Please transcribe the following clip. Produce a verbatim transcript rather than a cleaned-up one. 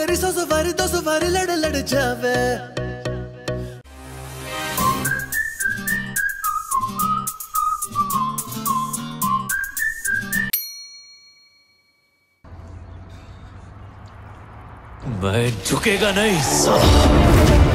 तेरी सौ सवारी दो सवारी लड़ लड़ जावे। मैं झुकेगा नहीं साला।